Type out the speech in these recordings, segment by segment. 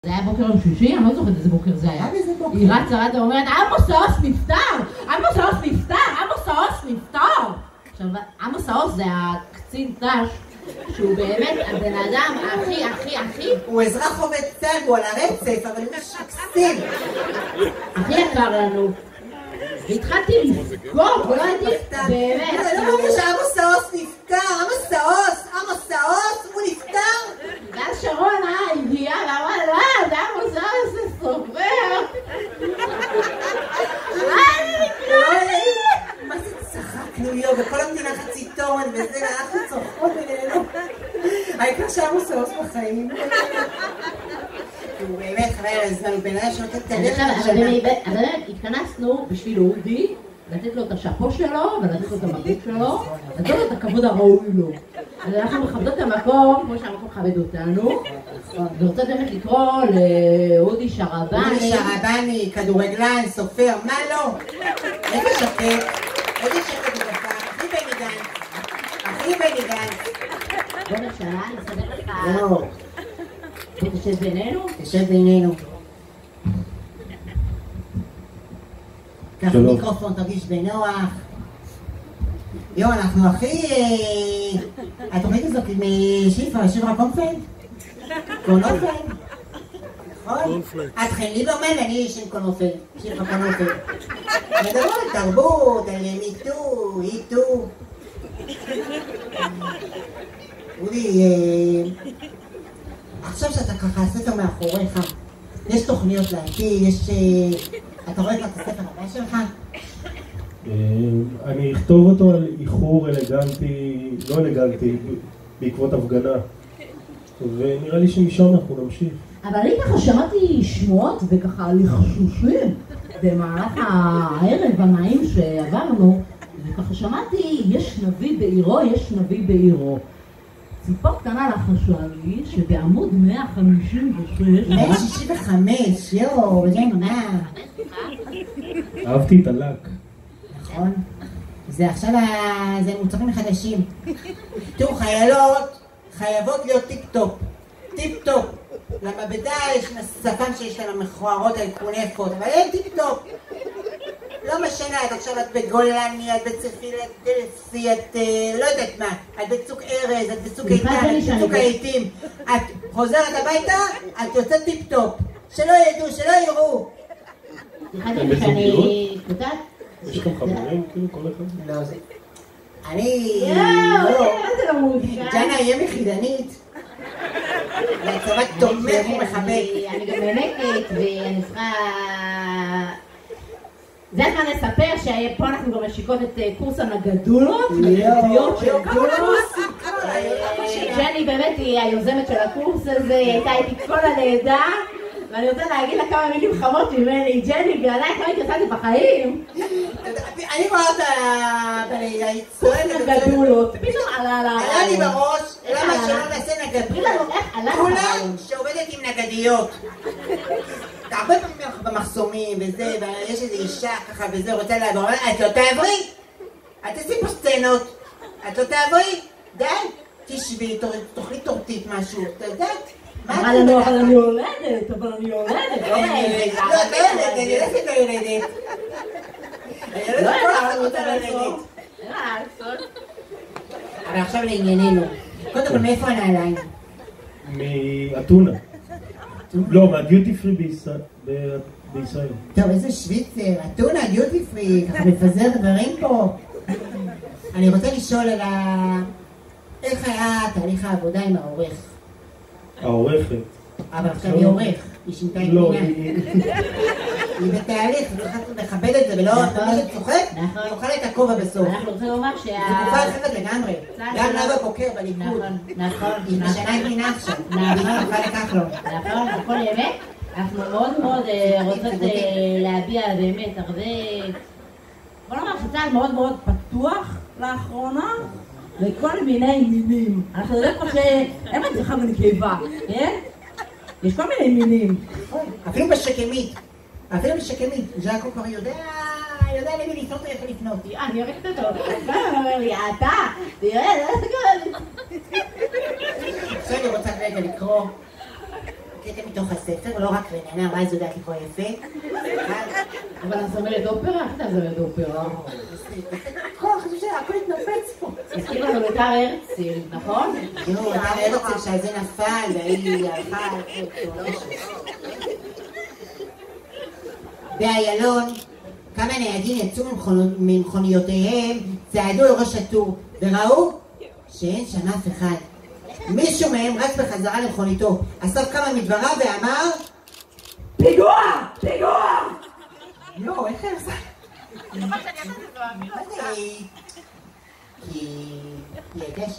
זה היה בוקר יום שישי, אני לא זוכרת איזה בוקר זה היה. היא רצה ואומרת, עמוס העוס נפטר! עמוס העוס נפטר! עמוס העוס נפטר! עכשיו, עמוס העוס זה הקצין ת"ש, שהוא באמת הבן אדם הכי... הוא אזרח עובד צה"ל, הוא על הרצף, אבל הוא שקסים. הכי יקר לנו. והתחלתי לבכות, ולא הייתי באמת... אני לא מרגיש שעמוס העוס נפטר, עמוס העוס, הוא נפטר. ואז שרון הגיעה ואמרה, לא, זה עמוס העוס, זה סופר. מה זה צחקנו יו, וכל המדינה חצי תורן וזה, ואנחנו צוחקות בינינו. העיקר שעמוס העוס בחיים. הוא באמת חבל על הזמן, הוא בן אדם שנותן את הדרך לשנה. אבל התכנסנו בשביל אודי, לתת לו את השאפו שלו, ולתת לו את המקום שלו, לתת לו את הכבוד הראוי לו. אז אנחנו מכבדות את המקום, כמו שהמקום מכבד אותנו, ורוצות באמת לקרוא לאודי שרבני. אודי שרבני, כדורגלן, סופר, מה לא? איזה שקט, הוא דקה, הכי בני גנץ. בוא נשאלה, נסדר לך... לא. תשב בינינו? תשב בינינו. קח מיקרופון, תרגיש בנוח. יו, אנחנו הכי... התוכנית הזאת משפרה קונפלד? קונופלד? נכון? את חן ליברמן ואני שם קונופלד. שפרה קונופלד. מדבר על תרבות, על מיטו, איתו. אולי... עכשיו שאתה ככה, הספר מאחוריך, יש תוכניות לעתיד, יש... אתה רואה את הספר הבא שלך? אני אכתוב אותו על איחור אלגנטי, לא אלגנטי, בעקבות הפגנה. ונראה לי שמשם אנחנו נמשיך. אבל אני ככה שמעתי שמועות וככה לחשושים במהלך הערב הנעים שעברנו, וככה שמעתי, יש נביא בעירו, יש נביא בעירו. ציפור קטנה לחשה לי שבעמוד 156... 165, יואו, זה מה? אהבתי את הלק. נכון. זה עכשיו, זה מוצרים חדשים. תראו, חיילות חייבות להיות טיפ-טופ. טיפ-טופ. למה בדאעש שפן שיש להם מכוערות על קונפות, אבל אין טיפ-טופ. לא משנה, את עכשיו את בגולני, את בצפילדלפי, את לא יודעת מה, את בצוק ארז, את בצוק איתן, את בצוק העיתים. את חוזרת הביתה, את יוצאת טיפ-טופ. שלא ידעו, שלא יראו. אתם בזוגיות? יש לכם חברים, כאילו, כל אחד? לא, זה... אני... זה לא מוזיקה. ג'אנה יהיה מחידנית. והצבא תומך ומחבק. אני גם מנקת ואני צריכה... זה הזמן לספר שפה אנחנו גם משיקות את קורס הנגדולות, נגדיות של קורס. ג'ני באמת היא היוזמת של הקורס הזה, היא הייתה איתי כל הלידה, ואני רוצה להגיד לה כמה מילים חמות ממני, ג'ני, ועלייך לא התייסדתי בחיים. אני רואה אותה בלידה, היא צועדת. נגדולות, פתאום עלה לה... עלה לי בראש, למה שלא נעשה נגדולות? כולם שעובדת עם נגדיות. הרבה פעמים במחסומים וזה, ויש איזו אישה ככה וזה, רוצה לעבור, את לא תעברי? את תעשי פה סצנות, את לא תעברי? די, תשבי, תאכלי טורטית משהו, אתה יודעת? אבל אני יולדת, לא אני יולדת. לא, את לא יולדת, אני הולכת ליולדת. אני הולכת כל אחד רוצה ליולדת. אבל עכשיו לענייננו. קודם כל, מאיפה הנעליים? מאתונה. לא, מהדיוטי פרי בישראל. טוב, איזה שוויצר, אתונה, דיוטי פרי, ככה מפזר דברים פה. אני רוצה לשאול על איך היה תהליך העבודה עם העורך? העורכת. אבל עכשיו היא עורך, היא שינתה את לא, מינה. היא בתהליך, אני צריכה לכבד את זה, ולא מי שצוחק, יאכל את הכובע בסוף. אנחנו רוצים לומר זה תקופה אחרת לגמרי. גם נאוה בוקר בליכוד. נכון. היא משנה את מינה עכשיו. היא תקופה לכך לו. נכון, הכל אמת. אנחנו מאוד מאוד רוצות להביע באמת הרבה... בוא נאמר שצה"ל מאוד מאוד פתוח לאחרונה לכל מיני מינים. אנחנו יודעים פה שאין מצליחה בנקבה, כן? יש כל מיני מינים. אפילו בשקמית. אפילו בשקמית. ז'אקו כבר יודע למי לפנות ואיך לפנות. אני אוהבת אותו. הוא אומר לי, אתה, תראה, זה גול. עכשיו אני רוצה רגע לקרוא קטע מתוך הספר, לא רק רננה, מה זה יודעת לקרוא יפה. אבל הזמרת אופרה? איך אתה זמרת אופרה? חשוב שהכל התנפץ פה. הזכיר לנו את הר הרצל, נכון? יואו, הר הרצל שזה נפל, והיא הלכה... באיילון, כמה נהגים יצאו ממכוניותיהם, צעדו אל ראש הטור, וראו שאין שם אף אחד. מישהו מהם רץ בחזרה למכוניתו, אסף כמה מדבריו ואמר פיגוע! פיגוע! יואו, איך זה? כי ידשק.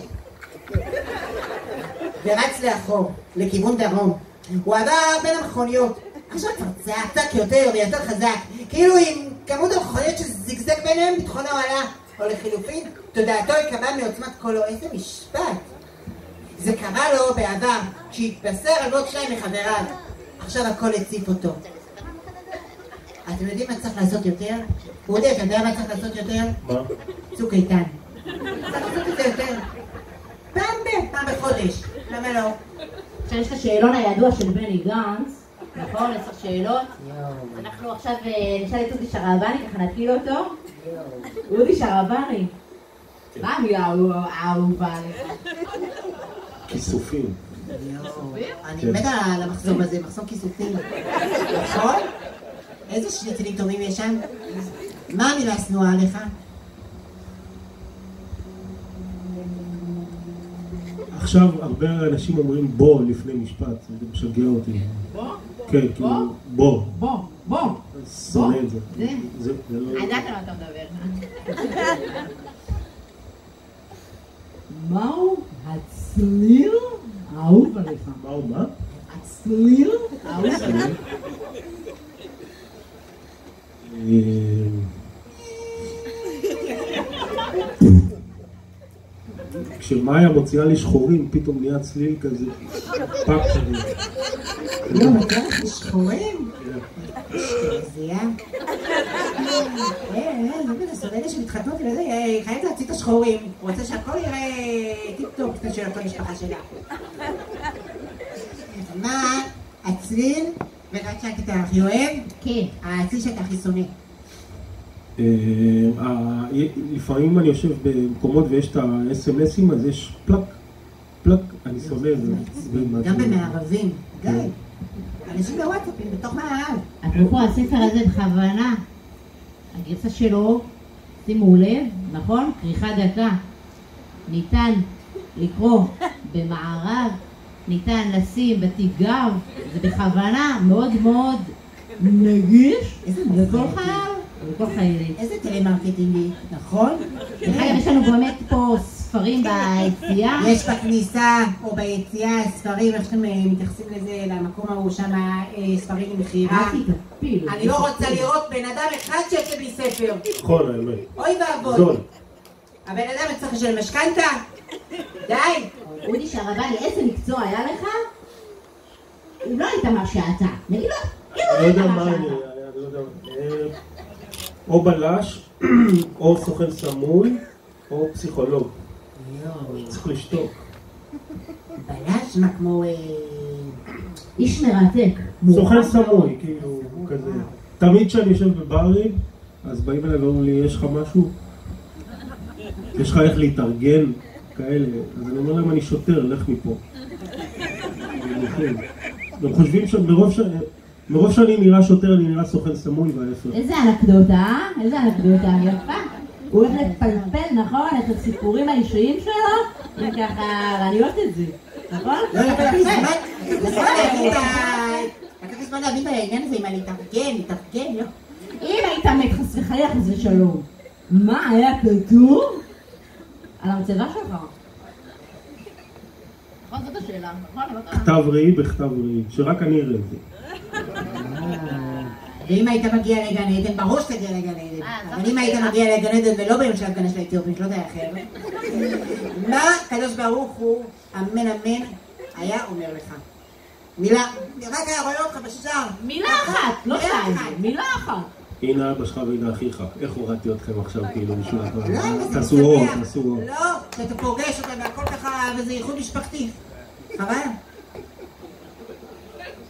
ורץ לאחור, לכיוון דרום. הוא עבר בין המכוניות. עכשיו כבר צעק יותר ויותר חזק, כאילו עם כמות המכוניות שזגזג ביניהם ביטחונו עלה, או לחילופין, תודעתו יקבע מעוצמת קולו. איזה משפט! זה קרה לו בעבר, כשהתבשר על עוד שניים מחבריו. עכשיו הכל הציף אותו. אתם יודעים מה צריך לעשות יותר? אודי, אתה יודע מה צריך לעשות יותר? מה? צוק איתן. צריך לעשות את זה יותר. פעם בחודש. למה לא? עכשיו יש את השאלון הידוע של בני גנץ, נכון? 10 שאלות. אנחנו עכשיו נשאל את אודי שרבני, ככה נתקיל אותו. אודי שרבני. מה המילה האהובה עליך? כיסופים. אני מתה על המחסום הזה, מחסום כיסופים. נכון? איזה שניצלים טובים יש שם? מה המילה השנואה עליך? עכשיו הרבה אנשים אומרים בוא לפני משפט, זה משגע אותי. בוא? כן, כאילו בוא. בוא. שונא את זה. זה לא... ידעת מה אתה מדבר. מהו הצליל האהוב עליך? מהו מה? הצליל האהוב עליך? כשמאיה מוציאה לי שחורים, פתאום נהיה צליל כזה, פאק כזה. לא, מגיע לך שחורים? שתזייה. לא בנסות, אלה שמתחתנות עם זה, חייבת להציג את השחורים. הוא רוצה שהכל יראה טיפ-טופ של כל משפחה שלה. מה הצליל, ורק שאלתי את הכי אוהב? כן. הצליל שאתה הכי שונא. לפעמים אני יושב במקומות ויש את ה-SMSים, אז יש פלק, אני שונא את זה. גם במערבים, די. אנשים בוואטסאפים, בתוך מערב. אפרופו הספר הזה בכוונה, הגרסה שלו, שימו לב, נכון? כריכה דקה. ניתן לקרוא במערב, ניתן לשים בתיגר, זה בכוונה מאוד מאוד נגיש לכל חייל. לכל חיילים. איזה טלמרקטינגי, נכון? בכלל יש לנו באמת פה ספרים ביציאה. יש בכניסה או ביציאה ספרים, איך שאתם מתייחסים לזה, למקום ההוא שם ספרים למכירה. אני לא רוצה לראות בן אדם אחד שיוצא בלי ספר. נכון, האמת. אוי ואבוי. זול. הבן אדם צריך לשלם משכנתה? די. אודי שרבני, איזה מקצוע היה לך? אם לא היית מה שאתה. נגיד לו, אם לא היית מה שאתה. או בלש, או סוכן סמוי, או פסיכולוג. צריך לשתוק. בלש? מה כמו... איש מרתק. סוכן סמוי, כאילו, כזה. תמיד כשאני יושב בברים, אז באים אליי ואומרים לי, יש לך משהו? יש לך איך להתארגן? כאלה. אז אני אומר להם, אני שוטר, לך מפה. הם חושבים מרוב שאני נראה שוטר, אני נראה סוכן סמוי וההפך. איזה אנקדוטה, אה? איזה אנקדוטה, יפה. הוא הולך לפלפל, נכון? את הסיפורים האישיים שלו, וככה, אני אוהבת את זה, נכון? לא, לקח לי זמן להבין בעניין הזה, אם אני מתארגן, לא. אם היית מת חס וחלילה חס ושלום, מה היה כתוב על המצבה שלך? נכון, זאת השאלה, נכון? כתב ראי בכתב ראי, שרק אני אראה את זה. ואם היית מגיע לגן עדן, ברור שתגיע לגן עדן. אבל אם היית מגיע לגן עדן ולא ביום של הפגנה של האתיופים, שלא תהיה אחר. מה הקדוש ברוך הוא, אמן אמן, היה אומר לך? מילה, רק היה רואה אותך בשער. מילה אחת, לא שתיים, מילה אחת. הנה אבא שלך והנה אחיך. איך הורדתי אתכם עכשיו כאילו בשביל הכל? לא, תעשו אור, תעשו אור. לא, שאתה פוגש אותם והכל ככה, וזה ייחוד משפחתי. חבל.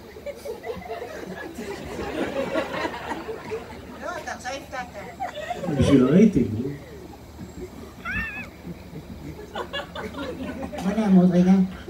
בשביל הרייטינג. בוא נעמוד רגע.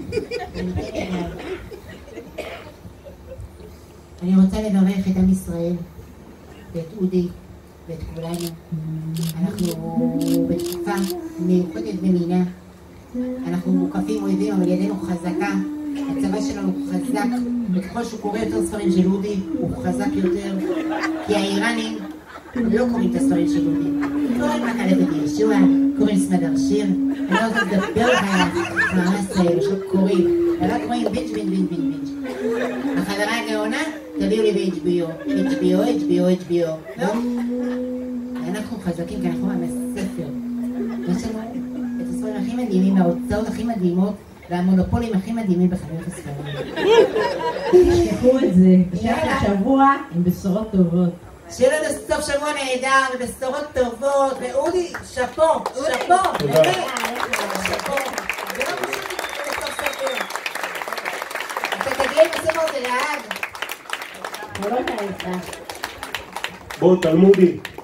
אני רוצה לברך את עם ישראל, ואת אודי, ואת כולנו. אנחנו בתקופה מיוחדת במינה. אנחנו מוקפים אויבים, אבל ידינו חזקה. הצבא שלנו חזק, וככל שהוא קורא יותר ספרים של אודי, הוא חזק יותר. כי האיראנים לא קוראים את הספרים של אודי. קוראים רק על עבד ישוע, קוראים סמדר שיר. אני לא רוצה לדבר לך ממש פשוט קוראים. אבל קוראים בינג' בינג' בינג' בינג'. החברה הגאונה, תביאו לי ב-HBO. HBO. לא? אנחנו חזקים, כי אנחנו עם הספר. יש לנו את הספרים הכי מדהימים, וההוצאות הכי מדהימות, והמונופולים הכי מדהימים בחנויות הספרים. תשכחו את זה. תשכח שבוע עם בשורות טובות. שיהיה לנו סוף שבוע נהדר ובשורות טובות, ואודי, שאפו, שאפו, תודה. באמת, שאפו. זה לא פשוט לכתוב ספר. אתה תגיע עם הספר הזה לעד. לא נעשה. בוא, תלמודי.